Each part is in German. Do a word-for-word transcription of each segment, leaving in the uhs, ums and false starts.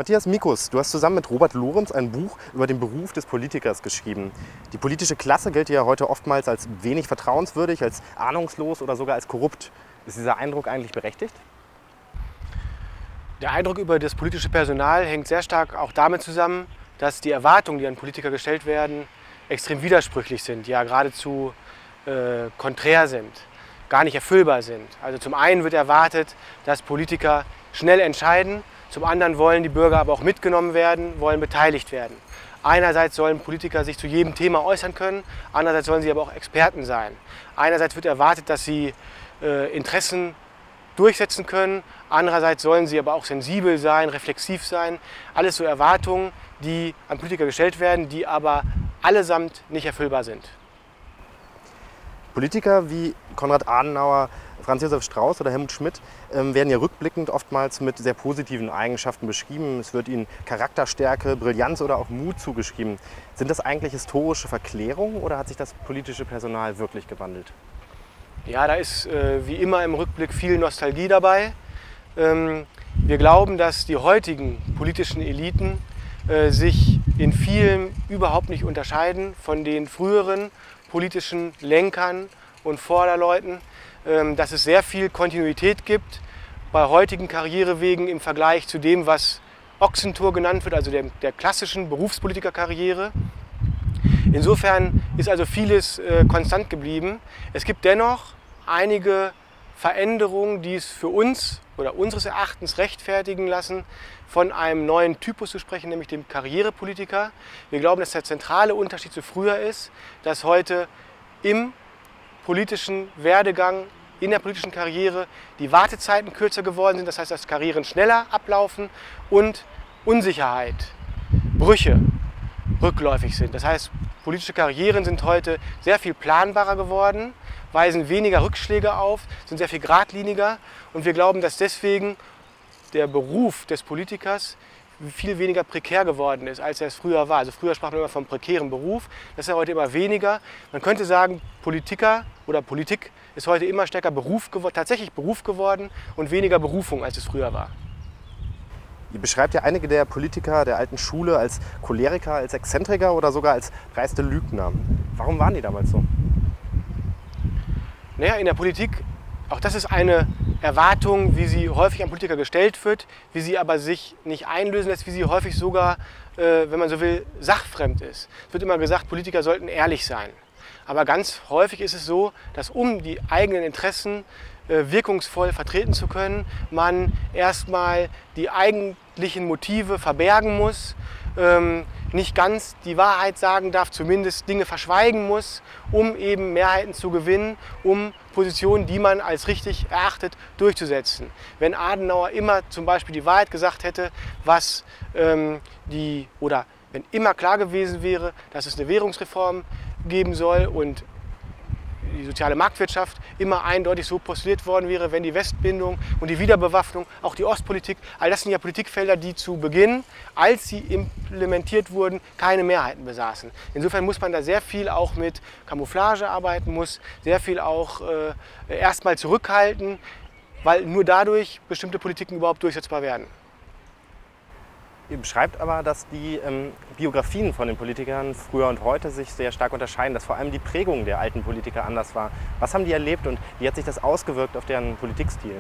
Matthias Mikus, du hast zusammen mit Robert Lorenz ein Buch über den Beruf des Politikers geschrieben. Die politische Klasse gilt ja heute oftmals als wenig vertrauenswürdig, als ahnungslos oder sogar als korrupt. Ist dieser Eindruck eigentlich berechtigt? Der Eindruck über das politische Personal hängt sehr stark auch damit zusammen, dass die Erwartungen, die an Politiker gestellt werden, extrem widersprüchlich sind, ja geradezu äh, konträr sind, gar nicht erfüllbar sind. Also zum einen wird erwartet, dass Politiker schnell entscheiden, zum anderen wollen die Bürger aber auch mitgenommen werden, wollen beteiligt werden. Einerseits sollen Politiker sich zu jedem Thema äußern können, andererseits sollen sie aber auch Experten sein. Einerseits wird erwartet, dass sie äh, Interessen durchsetzen können, andererseits sollen sie aber auch sensibel sein, reflexiv sein. Alles so Erwartungen, die an Politiker gestellt werden, die aber allesamt nicht erfüllbar sind. Politiker wie Konrad Adenauer, Franz Josef Strauß oder Helmut Schmidt ähm, werden ja rückblickend oftmals mit sehr positiven Eigenschaften beschrieben. Es wird ihnen Charakterstärke, Brillanz oder auch Mut zugeschrieben. Sind das eigentlich historische Verklärungen oder hat sich das politische Personal wirklich gewandelt? Ja, da ist äh, wie immer im Rückblick viel Nostalgie dabei. Ähm, wir glauben, dass die heutigen politischen Eliten äh, sich in vielem überhaupt nicht unterscheiden von den früheren politischen Lenkern und Vorderleuten, ähm, dass es sehr viel Kontinuität gibt bei heutigen Karrierewegen im Vergleich zu dem, was Ochsentour genannt wird, also der, der klassischen Berufspolitikerkarriere. Insofern ist also vieles äh, konstant geblieben. Es gibt dennoch einige Veränderungen, die es für uns oder unseres Erachtens rechtfertigen lassen, von einem neuen Typus zu sprechen, nämlich dem Karrierepolitiker. Wir glauben, dass der zentrale Unterschied zu früher ist, dass heute im politischen Werdegang, in der politischen Karriere die Wartezeiten kürzer geworden sind, das heißt, dass Karrieren schneller ablaufen und Unsicherheit, Brüche rückläufig sind. Das heißt, politische Karrieren sind heute sehr viel planbarer geworden, weisen weniger Rückschläge auf, sind sehr viel geradliniger und wir glauben, dass deswegen der Beruf des Politikers viel weniger prekär geworden ist, als er es früher war. Also früher sprach man immer vom prekären Beruf, das ist ja heute immer weniger. Man könnte sagen, Politiker oder Politik ist heute immer stärker Beruf geworden, tatsächlich Beruf geworden und weniger Berufung, als es früher war. Ihr beschreibt ja einige der Politiker der alten Schule als Choleriker, als Exzentriker oder sogar als dreiste Lügner. Warum waren die damals so? Naja, in der Politik, auch das ist eine Erwartung, wie sie häufig an Politiker gestellt wird, wie sie aber sich nicht einlösen lässt, wie sie häufig sogar, äh, wenn man so will, sachfremd ist. Es wird immer gesagt, Politiker sollten ehrlich sein. Aber ganz häufig ist es so, dass um die eigenen Interessen äh, wirkungsvoll vertreten zu können, man erstmal die eigentlichen Motive verbergen muss, ähm, nicht ganz die Wahrheit sagen darf, zumindest Dinge verschweigen muss, um eben Mehrheiten zu gewinnen, um Positionen, die man als richtig erachtet, durchzusetzen. Wenn Adenauer immer zum Beispiel die Wahrheit gesagt hätte, was ähm, die, oder wenn immer klar gewesen wäre, dass es eine Währungsreform geben soll und die soziale Marktwirtschaft immer eindeutig so postuliert worden wäre, wenn die Westbindung und die Wiederbewaffnung, auch die Ostpolitik, all das sind ja Politikfelder, die zu Beginn, als sie implementiert wurden, keine Mehrheiten besaßen. Insofern muss man da sehr viel auch mit Camouflage arbeiten, muss sehr viel auch äh, erstmal zurückhalten, weil nur dadurch bestimmte Politiken überhaupt durchsetzbar werden. Ihr beschreibt aber, dass die ähm, Biografien von den Politikern früher und heute sich sehr stark unterscheiden, dass vor allem die Prägung der alten Politiker anders war. Was haben die erlebt und wie hat sich das ausgewirkt auf deren Politikstil?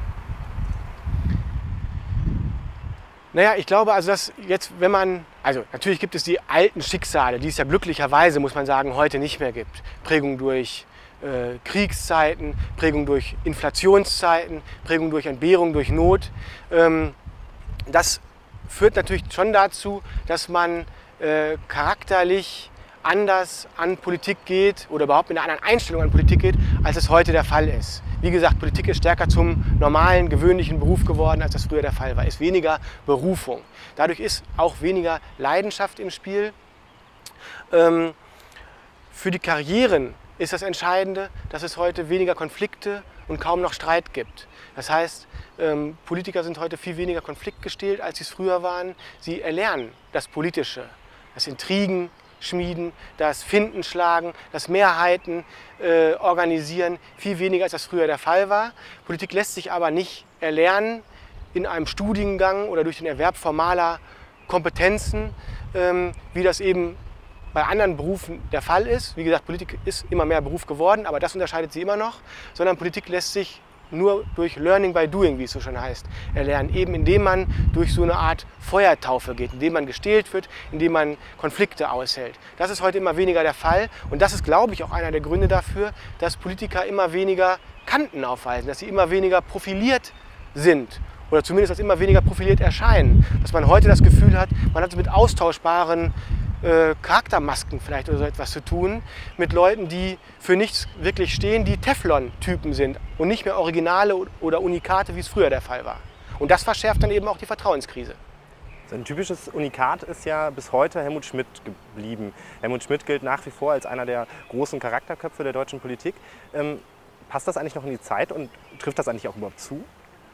Naja, ich glaube, also dass jetzt, wenn man, also natürlich gibt es die alten Schicksale, die es ja glücklicherweise, muss man sagen, heute nicht mehr gibt. Prägung durch äh, Kriegszeiten, Prägung durch Inflationszeiten, Prägung durch Entbehrung, durch Not. Ähm, das führt natürlich schon dazu, dass man äh, charakterlich anders an Politik geht oder überhaupt mit einer anderen Einstellung an Politik geht, als es heute der Fall ist. Wie gesagt, Politik ist stärker zum normalen, gewöhnlichen Beruf geworden, als das früher der Fall war. Es ist weniger Berufung. Dadurch ist auch weniger Leidenschaft im Spiel. Ähm, für die Karrieren ist das Entscheidende, dass es heute weniger Konflikte und kaum noch Streit gibt. Das heißt, ähm, Politiker sind heute viel weniger konfliktgestählt, als sie es früher waren. Sie erlernen das Politische, das Intrigen schmieden, das Finden schlagen, das Mehrheiten äh, organisieren, viel weniger als das früher der Fall war. Politik lässt sich aber nicht erlernen, in einem Studiengang oder durch den Erwerb formaler Kompetenzen, ähm, wie das eben bei anderen Berufen der Fall ist. Wie gesagt, Politik ist immer mehr Beruf geworden, aber das unterscheidet sie immer noch, sondern Politik lässt sich nur durch Learning by Doing, wie es so schön heißt, erlernen. Eben indem man durch so eine Art Feuertaufe geht, indem man gestählt wird, indem man Konflikte aushält. Das ist heute immer weniger der Fall und das ist, glaube ich, auch einer der Gründe dafür, dass Politiker immer weniger Kanten aufweisen, dass sie immer weniger profiliert sind oder zumindest als immer weniger profiliert erscheinen. Dass man heute das Gefühl hat, man hat es mit austauschbaren Äh, Charaktermasken vielleicht oder so etwas zu tun, mit Leuten, die für nichts wirklich stehen, die Teflon-Typen sind und nicht mehr Originale oder Unikate, wie es früher der Fall war. Und das verschärft dann eben auch die Vertrauenskrise. So ein typisches Unikat ist ja bis heute Helmut Schmidt geblieben. Helmut Schmidt gilt nach wie vor als einer der großen Charakterköpfe der deutschen Politik. Ähm, passt das eigentlich noch in die Zeit und trifft das eigentlich auch überhaupt zu?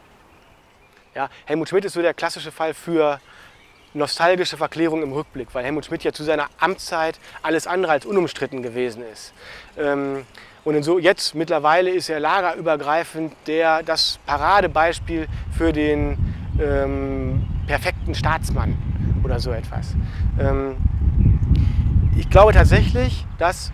Ja, Helmut Schmidt ist so der klassische Fall für nostalgische Verklärung im Rückblick, weil Helmut Schmidt ja zu seiner Amtszeit alles andere als unumstritten gewesen ist. Ähm, und so jetzt mittlerweile ist er lagerübergreifend der, das Paradebeispiel für den ähm, perfekten Staatsmann oder so etwas. Ähm, ich glaube tatsächlich, dass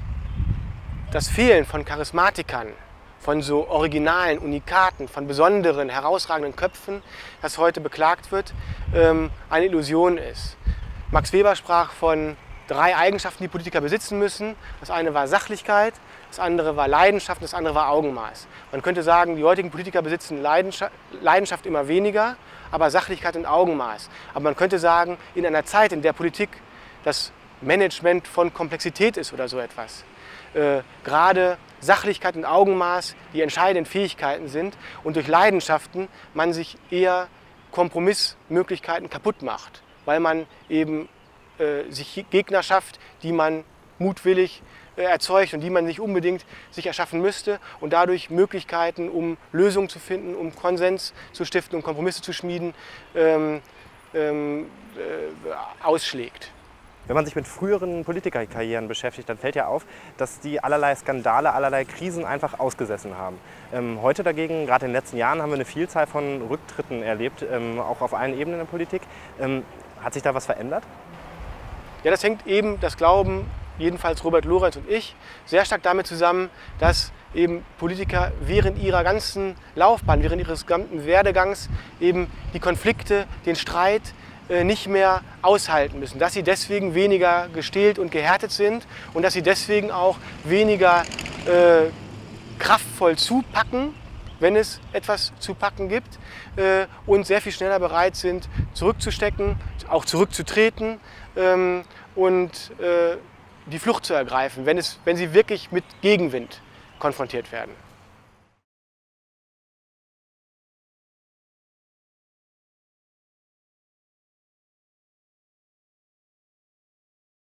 das Fehlen von Charismatikern, von so originalen Unikaten, von besonderen, herausragenden Köpfen, das heute beklagt wird, ähm, eine Illusion ist. Max Weber sprach von drei Eigenschaften, die Politiker besitzen müssen. Das eine war Sachlichkeit, das andere war Leidenschaft, das andere war Augenmaß. Man könnte sagen, die heutigen Politiker besitzen Leidenschaft, Leidenschaft immer weniger, aber Sachlichkeit und Augenmaß. Aber man könnte sagen, in einer Zeit, in der Politik das Management von Komplexität ist oder so etwas, äh, gerade Sachlichkeit und Augenmaß die entscheidenden Fähigkeiten sind und durch Leidenschaften man sich eher Kompromissmöglichkeiten kaputt macht, weil man eben äh, sich Gegner schafft, die man mutwillig äh, erzeugt und die man nicht unbedingt sich erschaffen müsste und dadurch Möglichkeiten, um Lösungen zu finden, um Konsens zu stiften, um Kompromisse zu schmieden, ähm, ähm, äh, ausschlägt. Wenn man sich mit früheren Politikerkarrieren beschäftigt, dann fällt ja auf, dass die allerlei Skandale, allerlei Krisen einfach ausgesessen haben. Ähm, heute dagegen, gerade in den letzten Jahren, haben wir eine Vielzahl von Rücktritten erlebt, ähm, auch auf allen Ebenen der Politik. Ähm, hat sich da was verändert? Ja, das hängt eben, das glauben jedenfalls Robert Lorenz und ich, sehr stark damit zusammen, dass eben Politiker während ihrer ganzen Laufbahn, während ihres gesamten Werdegangs eben die Konflikte, den Streit, nicht mehr aushalten müssen, dass sie deswegen weniger gestählt und gehärtet sind und dass sie deswegen auch weniger äh, kraftvoll zupacken, wenn es etwas zu packen gibt, äh, und sehr viel schneller bereit sind, zurückzustecken, auch zurückzutreten ähm, und äh, die Flucht zu ergreifen, wenn, es, wenn sie wirklich mit Gegenwind konfrontiert werden.